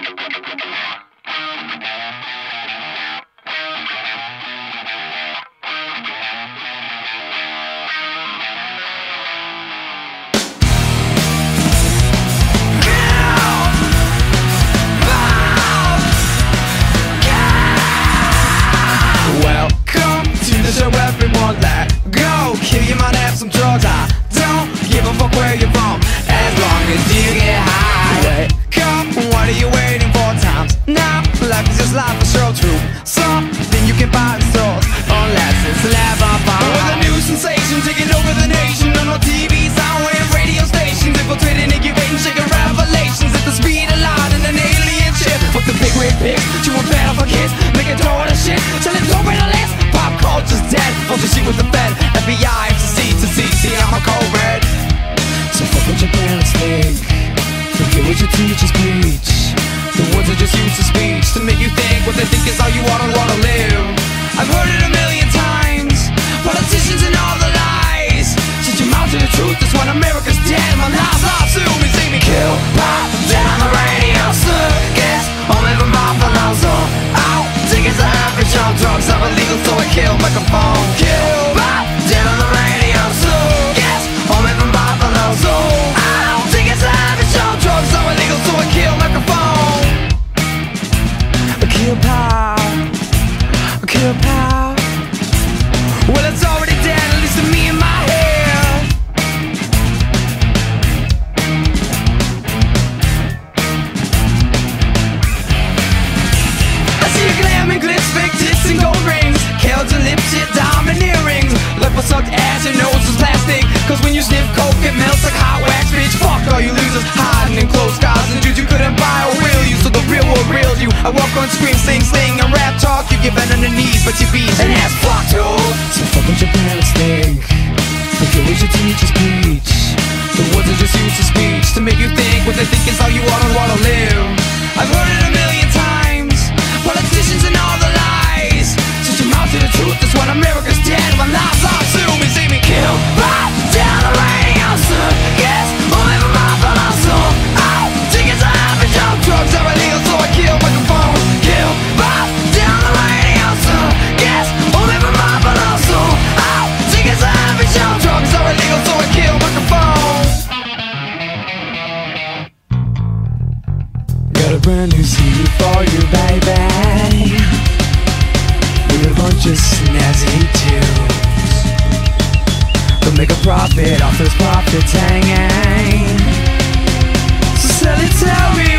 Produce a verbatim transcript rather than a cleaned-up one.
Everyone let go, kill your mind, have some drugs. I don't give a fuck where you're from, as long as you get high. Wake up, what are you waiting for? Time's now, life is just life for sure. True, something you can buy in stores, unless it's never found. With a new sensation taking over the nation, on our T V, soundwave, radio stations, infiltrating, incubating, shaking revelations at the speed of light and an alien ship. Fuck the big red pigs, you want better for kids, make it door to shit, till it's over the list. Pop culture's dead, Vultures shit with the Fed, F B I, F C C to C C, I'm a cold red. So fuck what your parents think, forget what your teachers preach. The words are just used to speech, to make you think what they think is how you oughta wanna live. I've heard it a million times, politicians and all the lies. Shut your mouth to the truth, that's when America's dead. My lies lie to me, see me kill, pop, dead on the radio, circus, I'm living by philosophy. Out, tickets to every show, drugs are illegal, so I kill microphone. Kill, pop, dead on the radio, circus, I'm living by philosophy. Out, tickets to every show, drugs are illegal, so I kill microphone. Kill pop, kill pop. Well, it's already dead, at least to me in my head. I see you glamming glitz, fake tits and gold rings, Kells and lip shit, diamond earrings. Like what sucked ass, your nose was plastic, cause when you sniff coke it melts like hot wax, bitch. Fuck all you losers, hiding in closed cars and dudes you couldn't buy or real you, so the real world reels you. I walk on, scream, sing, sing, and rap talk. You get bent on the knees, but you beat and ass fuck too. So fuck what your parents think, forget what your teachers preach. The words are just used to speech, to make you think what they think is how you oughta wanna live. I've heard it a million times, politicians and all the lies. Shut your mouth to the truth, that's when America's dead. My lies lie to me, see me kill, pop, down the radio, circus, I'm living my philosophy. Out, tickets to every show, drugs are illegal, so I kill microphone. Kill, pop, down the radio, circus, I'm living my philosophy. Out, tickets to every show, drugs are illegal, so I kill microphone. Got a brand new C D for you, baby, with a bunch of snazzy tunes. They'll make a profit off those profits hanging, so sell it, tell me